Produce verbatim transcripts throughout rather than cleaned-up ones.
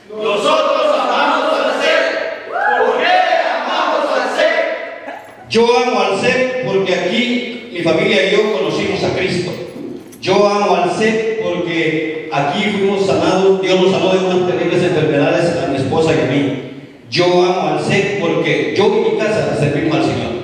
Nosotros amamos al C E P. ¿Por qué amamos al C E P? Yo amo al C E P porque aquí mi familia y yo conocimos a Cristo. Yo amo al C E P porque aquí fuimos sanados, Dios nos sanó de unas terribles enfermedades a mi esposa y a mí. Yo amo al C E P porque yo y mi casa servimos al Señor.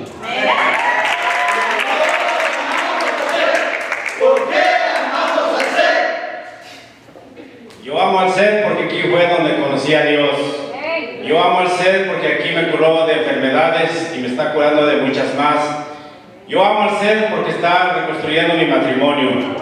¿Por qué amamos al C E P? Yo amo al C E P porque aquí fue donde conocí a Dios. Yo amo al C E P porque aquí me curó de enfermedades y me está curando de muchas más. Yo amo al C E P porque está reconstruyendo mi matrimonio.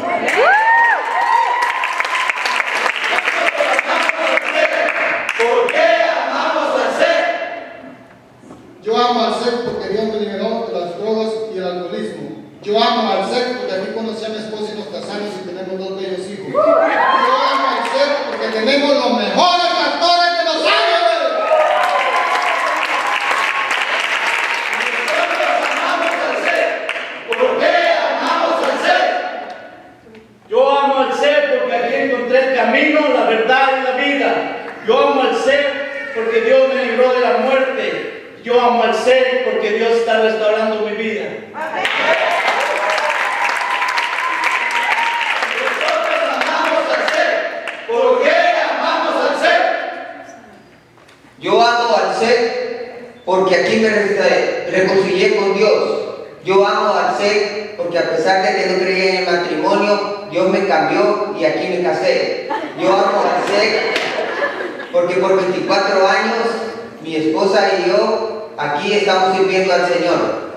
¿Por qué amamos al C E P? Yo amo al C E P porque Dios me liberó de las drogas y el alcoholismo. Yo amo al C E P porque aquí conocí a mi esposa y nos casamos y tenemos dos bellos hijos. Yo amo al C E P porque tenemos los mejores pastores de Los Ángeles. Nosotros amamos al C E P. ¿Por qué amamos al C E P? Yo amo al C E P porque aquí encontré el camino, la verdad y la vida. Yo amo al C E P porque Dios me libró de la muerte. Yo amo al C E P porque Dios está restaurando mi vida. Nosotros amamos al C E P. ¿Por qué amamos al C E P? Yo amo al C E P porque aquí me re- reconcilié con Dios. Yo amo al C E P porque a pesar de que no creía en el matrimonio, Dios me cambió y aquí me casé. Yo amo al C E P porque por veinticuatro años mi esposa y yo aquí estamos sirviendo al Señor.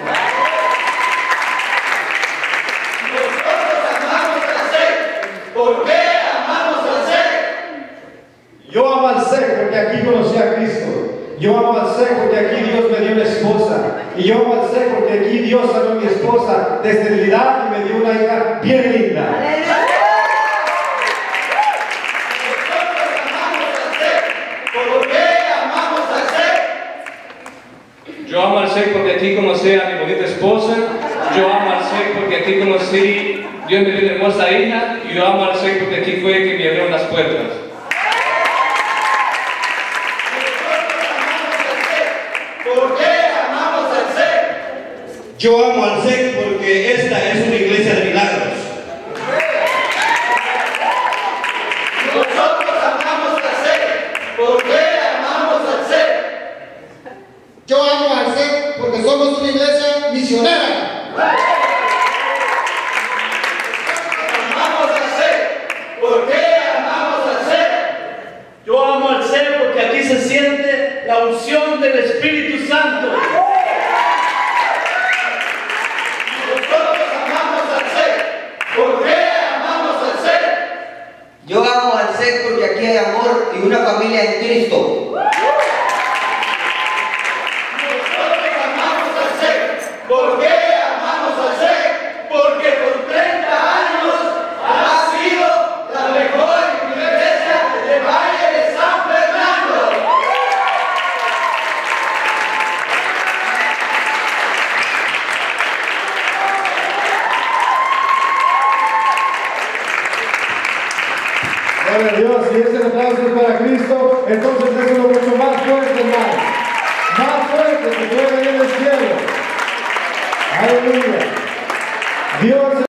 Nosotros amamos al C E P. ¿Por qué amamos al C E P? Yo amo al C E P porque aquí conocí a Cristo. Yo amo al C E P porque aquí Dios me dio una esposa. Y yo amo al C E P porque aquí Dios sanó a mi esposa de esterilidad y me dio una hija bien linda. ¿Por qué amamos al C E P? Yo amo al C E P porque aquí conocí a mi bonita esposa. Yo amo al C E P porque aquí conocí, Dios me dio una hermosa hija. Y yo amo al C E P porque aquí fue que me abrieron las puertas. ¿Por qué amamos al C E P? Yo amo al C E P porque esta es una iglesia de milagros. Nosotros amamos al C E P. ¿Por qué amamos al C E P? Yo amo al C E P porque somos una iglesia misionera. Amamos al C E P. ¿Por qué amamos al C E P? Yo amo al C E P porque aquí se siente la unción del Espíritu Santo. Nosotros amamos al C E P. ¿Por qué amamos al C E P? Yo amo al C E P porque aquí hay amor y una familia en Cristo. Nosotros amamos al C E P. ¿Por qué amamos al C E P? Porque por treinta años ha sido la mejor iglesia de Valle de San Fernando. Gloria a Dios, si ese aplauso es para Cristo, entonces déjenlo mucho más fuerte, hermano. Más fuerte que pueda en el cielo. Aleluya. Dios